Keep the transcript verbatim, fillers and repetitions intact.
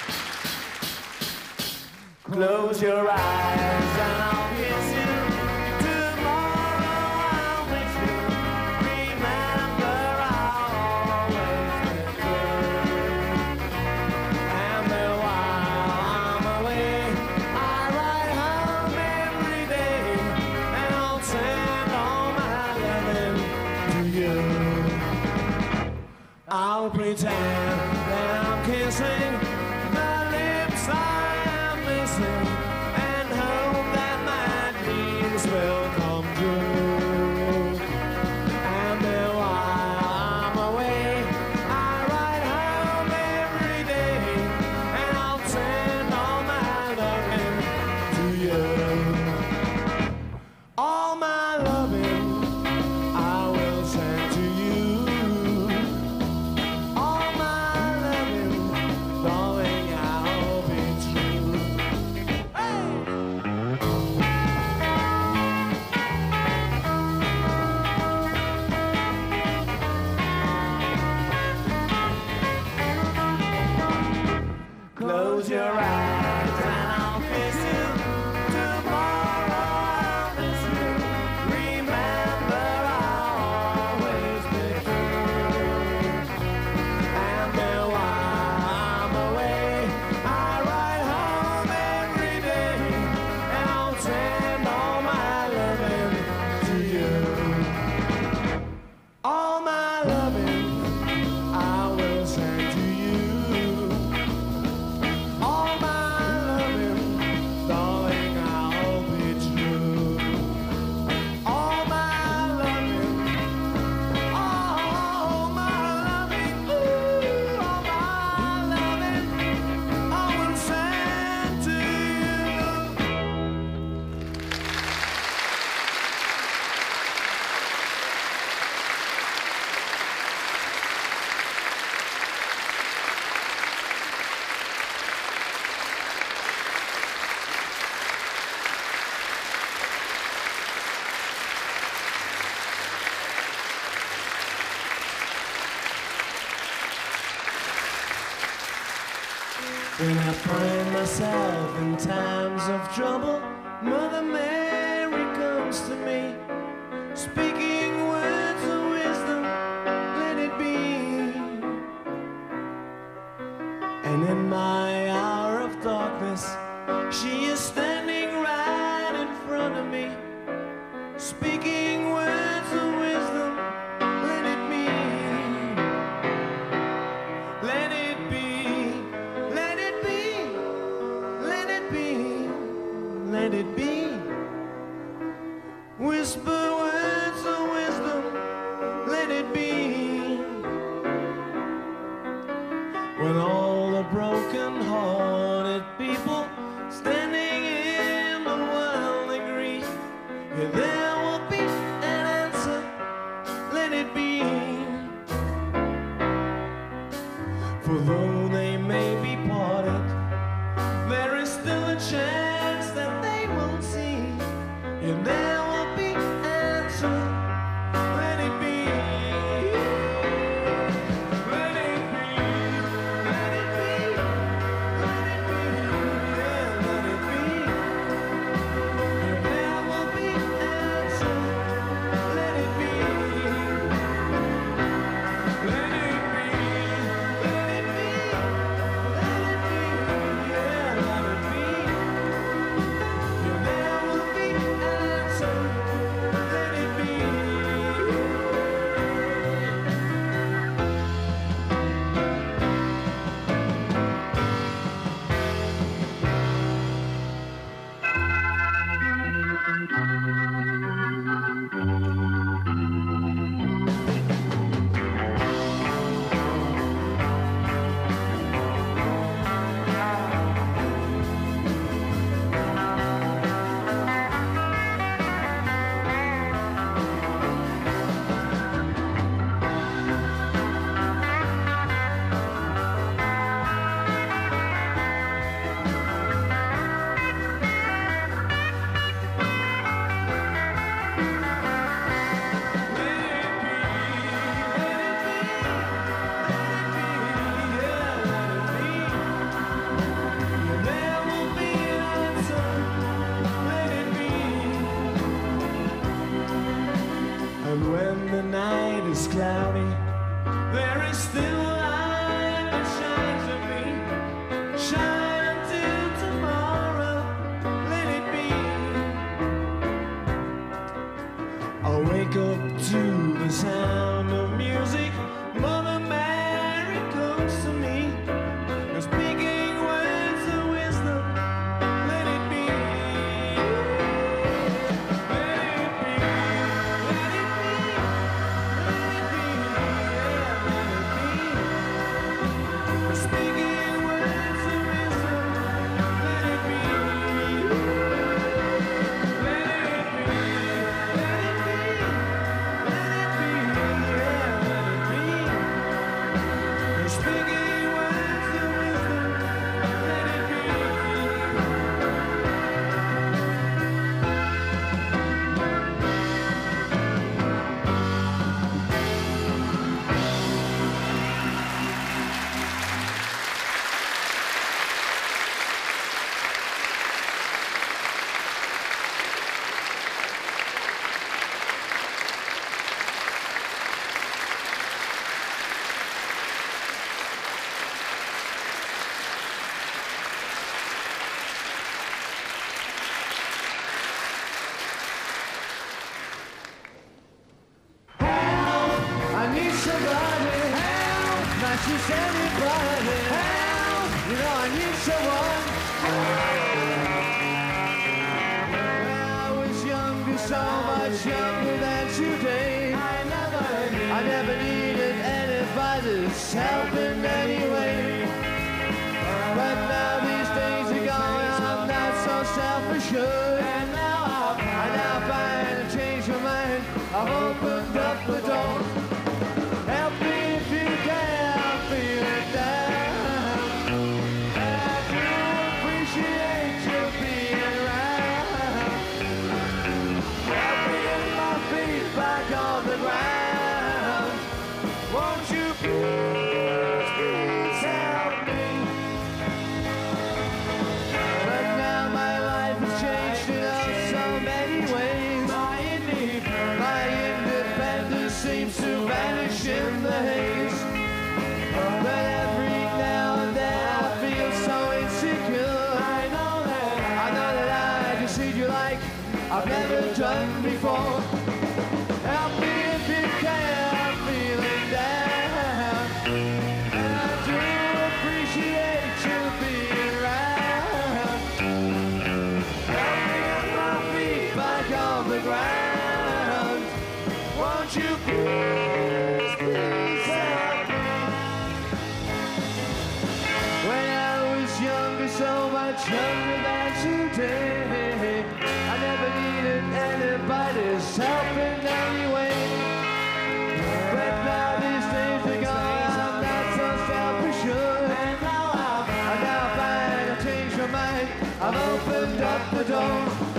Close your eyes and I'll kiss you. Tomorrow I'll miss you. Remember I'll always be true. And then while I'm away, I ride home every day, and I'll send all my loving to you. I'll pretend that I'm kissing the lips I am missing, and hope that my dreams will come true. And then while I'm away, I ride home every day, and I'll send all my loving to you. All my loving I will send to you. All my loving, darling, I'll be true. Hey! Close your eyes and I'll kiss you. Tomorrow I'll miss you. Remember I'll always be true. And then while I'm away, I ride home every day, and I'll send all my loving to you. All my loving I will send to you. All my loving, darling, I'll be true. All my loving, all my loving, ooh, all my loving, I will send to you. When I find myself in times of trouble, Mother Mary comes to me, speaking words of wisdom, let it be. And in my hour of darkness, she is standing right in front of me, speaking words of wisdom, let it be. Let it be. Let it be. Let it be. Let it be. Whisper words of wisdom, let it be. When all the broken-hearted people standing in the world agree, yeah, there will be an answer, let it be. For though they may be parted, there is still a chance that they will see, and there will be answer, let it be. Let it be, let it be, let it be, yeah. I never needed anybody's help in any way. But now these days are gone, I'm not so self-assured. And now I now find I've changed my mind, I've opened up the door. Help me if you can, I'm feeling down. And I do appreciate you being around. Help me get my feet back on the ground. Won't you please, please help me? But now my life has changed in oh so many ways. My independence, my independence seems to vanish in the haze. But every now and then I feel so insecure. I know that I know that I can see you like I've never done before. Help me if you can, I'm feeling down. And I do appreciate you being around. Help me get my feet back on the ground. Won't you please, please help me? When I was younger, so much younger than today, I never needed anybody's help in any way. But now these days are gone, I'm not so self-assured. And now I now find I've changed my mind, I've opened up the door.